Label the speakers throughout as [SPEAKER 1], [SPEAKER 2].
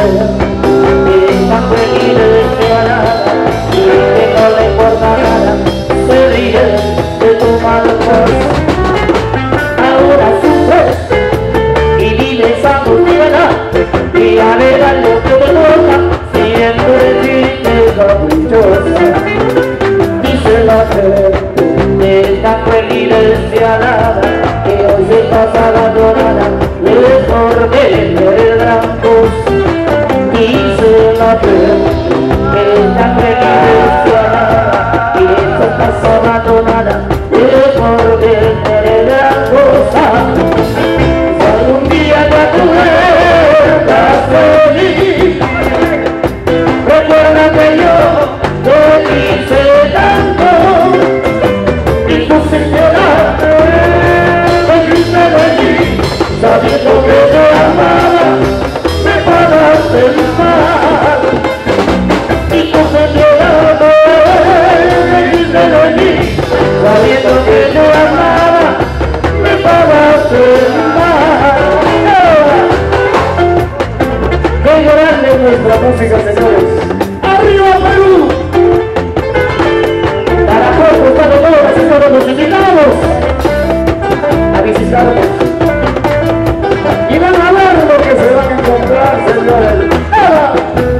[SPEAKER 1] es tan feliz deseada y que no le importa nada, se ríe de tu mal humor. Ahora sufres y vives angustiada y alegas lo que te toca, siempre triste caprichosa. Dice la gente, está feliz deseada, que hoy se pasa abandonada, lejos del gran bus. Dice la gente, está feliz deseada, que hoy se pasa abandonada, lejos del gran bus. Si un día te acuerdas feliz, recuerda que yo te quise tanto y tu señora me quise venir, sabiendo que te amaba, me pagaste el mal. Y tu señora me quise venir, sabiendo que te amaba, me pagaste el mal. ¡Qué grande nuestra música, señores! ¡Arriba Perú! Para poco estamos todos, así como nos invitamos a visitarnos. Y van a ver lo que se van a encontrar, señores. ¡Ah!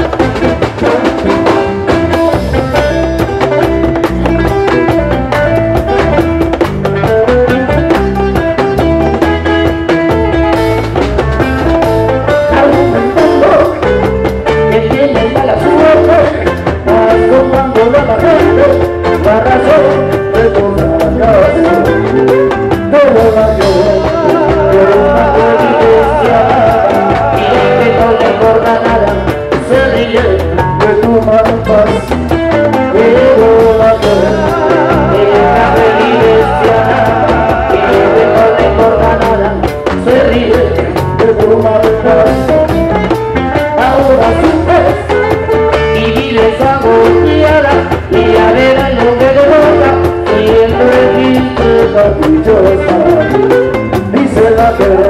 [SPEAKER 1] La razón de tu fracaso, todo la yo, por una providencia, y que no le importa nada, se ríe de tu mal paz. Pero la yo, una providencia, y que no le importa nada, se ríe de tu mal paz. Ahora sufres y vives angustiada, y a ver a lo que te toca, siempre triste caprichosa. Dice la que